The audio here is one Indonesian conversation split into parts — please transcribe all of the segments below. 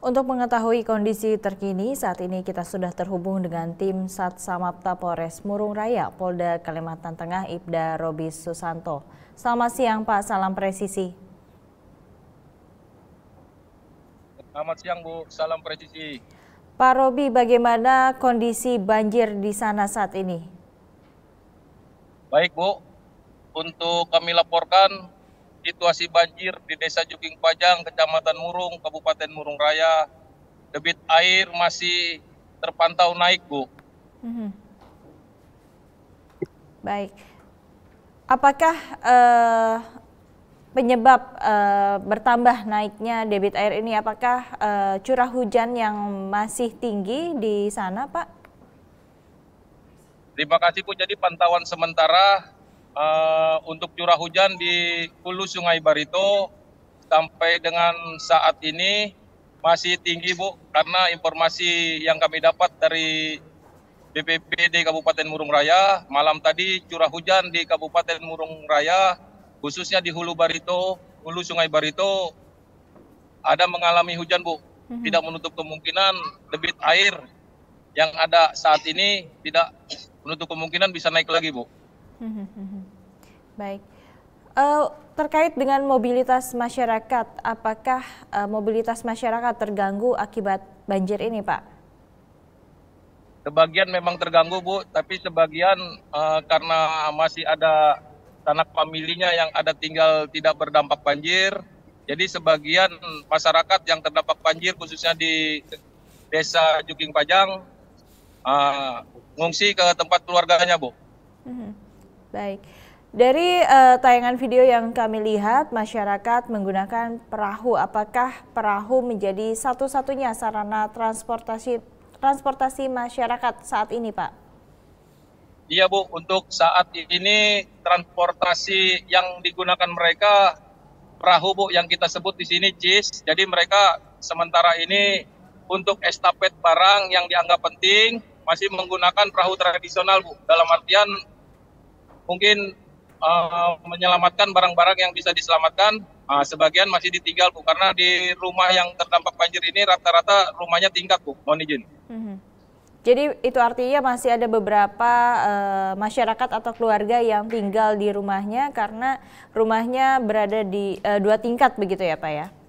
Untuk mengetahui kondisi terkini, saat ini kita sudah terhubung dengan tim Satsamapta Polres Murung Raya, Polda Kalimantan Tengah, Ibda Robi Susanto. Selamat siang Pak, salam presisi. Selamat siang Bu, salam presisi. Pak Robi, bagaimana kondisi banjir di sana saat ini? Baik Bu, untuk kami laporkan situasi banjir di Desa Juking Pajang, Kecamatan Murung, Kabupaten Murung Raya. Debit air masih terpantau naik Bu. Baik, apakah penyebab bertambah naiknya debit air ini, apakah curah hujan yang masih tinggi di sana Pak? Terima kasih Bu, jadi pantauan sementara untuk curah hujan di hulu Sungai Barito sampai dengan saat ini masih tinggi Bu, karena informasi yang kami dapat dari BPBD Kabupaten Murung Raya, malam tadi curah hujan di Kabupaten Murung Raya, khususnya di hulu Sungai Barito, ada mengalami hujan Bu. Tidak menutup kemungkinan debit air yang ada saat ini tidak menutup kemungkinan bisa naik lagi Bu. Baik. Terkait dengan mobilitas masyarakat, apakah mobilitas masyarakat terganggu akibat banjir ini Pak? Sebagian memang terganggu Bu, tapi sebagian karena masih ada sanak familinya yang ada tinggal tidak berdampak banjir. Jadi sebagian masyarakat yang terdampak banjir khususnya di Desa Juking Pajang ngungsi ke tempat keluarganya Bu. Baik. Dari tayangan video yang kami lihat, masyarakat menggunakan perahu. Apakah perahu menjadi satu-satunya sarana transportasi masyarakat saat ini, Pak? Iya Bu, untuk saat ini transportasi yang digunakan mereka perahu Bu, yang kita sebut di sini JIS. Jadi mereka sementara ini untuk estafet barang yang dianggap penting masih menggunakan perahu tradisional Bu. Dalam artian mungkin menyelamatkan barang-barang yang bisa diselamatkan, sebagian masih ditinggal Bu, karena di rumah yang terdampak banjir ini rata-rata rumahnya tingkat Bu, mohon izin. Jadi itu artinya masih ada beberapa masyarakat atau keluarga yang tinggal di rumahnya karena rumahnya berada di 2 tingkat begitu ya Pak ya?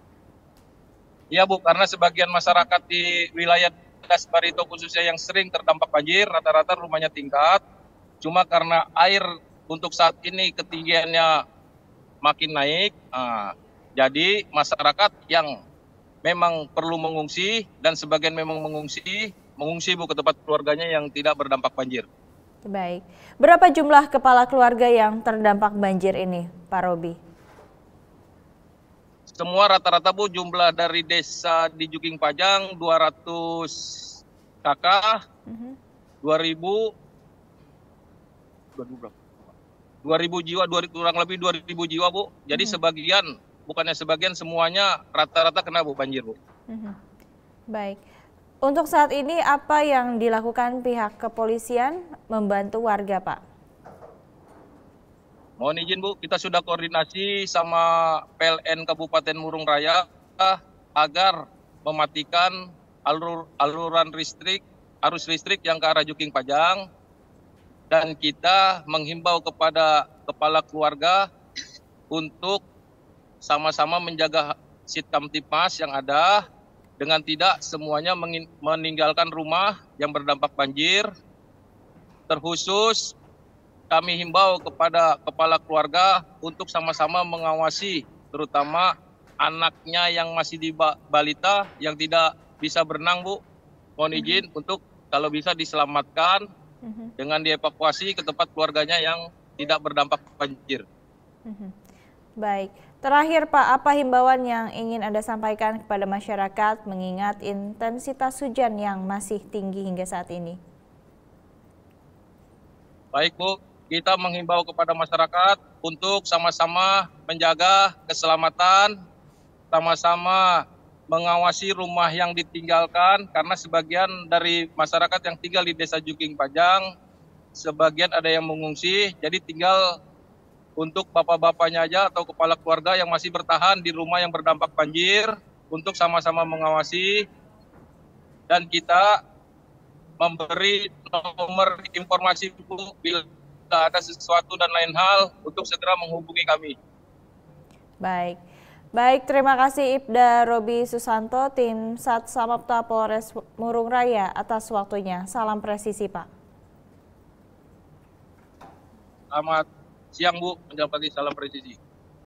Iya Bu, karena sebagian masyarakat di wilayah Das Barito khususnya yang sering terdampak banjir, rata-rata rumahnya tingkat. Cuma karena air untuk saat ini ketinggiannya makin naik, jadi masyarakat yang memang perlu mengungsi dan sebagian memang mengungsi Bu ke tempat keluarganya yang tidak berdampak banjir. Baik, berapa jumlah kepala keluarga yang terdampak banjir ini, Pak Robi? Semua rata-rata Bu, jumlah dari desa di Juking Pajang 200 kakak, 2.000 jiwa, kurang lebih 2.000 jiwa Bu. Jadi sebagian, bukannya sebagian, semuanya rata-rata kena Bu banjir Bu. Baik. Untuk saat ini apa yang dilakukan pihak kepolisian membantu warga Pak? Mohon izin Bu, kita sudah koordinasi sama PLN Kabupaten Murung Raya agar mematikan arus listrik yang ke arah Juking Pajang. Dan kita menghimbau kepada kepala keluarga untuk sama-sama menjaga Sitkamtipmas yang ada dengan tidak semuanya meninggalkan rumah yang berdampak banjir. Terkhusus kami himbau kepada kepala keluarga untuk sama-sama mengawasi terutama anaknya yang masih di balita yang tidak bisa berenang Bu. Mohon izin untuk kalau bisa diselamatkan dengan dievakuasi ke tempat keluarganya yang tidak berdampak banjir. Baik, terakhir Pak, apa himbauan yang ingin Anda sampaikan kepada masyarakat mengingat intensitas hujan yang masih tinggi hingga saat ini? Baik Bu, kita menghimbau kepada masyarakat untuk sama-sama menjaga keselamatan, sama-sama mengawasi rumah yang ditinggalkan, karena sebagian dari masyarakat yang tinggal di Desa Juking Pajang, sebagian ada yang mengungsi, jadi tinggal untuk bapak-bapaknya aja atau kepala keluarga yang masih bertahan di rumah yang berdampak banjir, untuk sama-sama mengawasi dan kita memberi nomor informasi Bu bila ada sesuatu dan lain hal untuk segera menghubungi kami. Baik, terima kasih Ibda Robi Susanto, tim Sat Samapta Polres Murung Raya atas waktunya. Salam presisi, Pak. Selamat siang Bu, menjawab pagi, salam presisi.